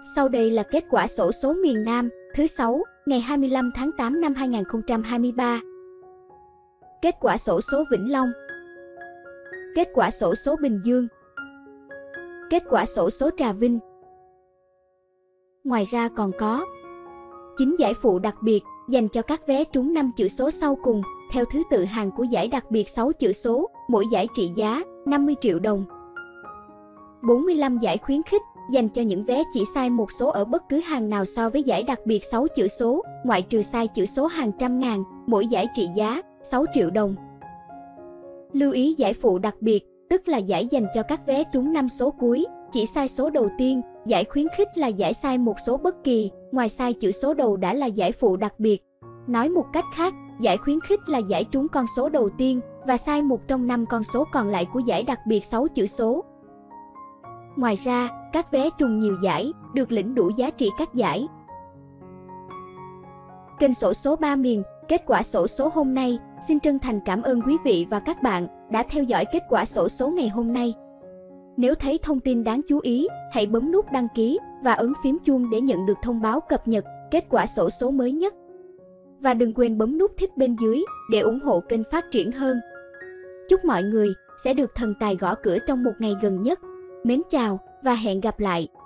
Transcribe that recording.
Sau đây là kết quả xổ số miền Nam thứ 6, ngày 25 tháng 8 năm 2023. Kết quả xổ số Vĩnh Long. Kết quả xổ số Bình Dương. Kết quả xổ số Trà Vinh. Ngoài ra còn có 9 giải phụ đặc biệt dành cho các vé trúng 5 chữ số sau cùng, theo thứ tự hàng của giải đặc biệt 6 chữ số, mỗi giải trị giá 50 triệu đồng. 45 giải khuyến khích dành cho những vé chỉ sai một số ở bất cứ hàng nào so với giải đặc biệt 6 chữ số, ngoại trừ sai chữ số hàng trăm ngàn, mỗi giải trị giá 6 triệu đồng. Lưu ý giải phụ đặc biệt, tức là giải dành cho các vé trúng 5 số cuối, chỉ sai số đầu tiên. Giải khuyến khích là giải sai một số bất kỳ, ngoài sai chữ số đầu đã là giải phụ đặc biệt. Nói một cách khác, giải khuyến khích là giải trúng con số đầu tiên và sai một trong 5 con số còn lại của giải đặc biệt 6 chữ số. Ngoài ra, các vé trùng nhiều giải được lĩnh đủ giá trị các giải. Kênh xổ số 3 miền, kết quả xổ số hôm nay. Xin chân thành cảm ơn quý vị và các bạn đã theo dõi kết quả xổ số ngày hôm nay. Nếu thấy thông tin đáng chú ý, hãy bấm nút đăng ký và ấn phím chuông để nhận được thông báo cập nhật kết quả xổ số mới nhất. Và đừng quên bấm nút thích bên dưới để ủng hộ kênh phát triển hơn. Chúc mọi người sẽ được thần tài gõ cửa trong một ngày gần nhất. Mến chào và hẹn gặp lại!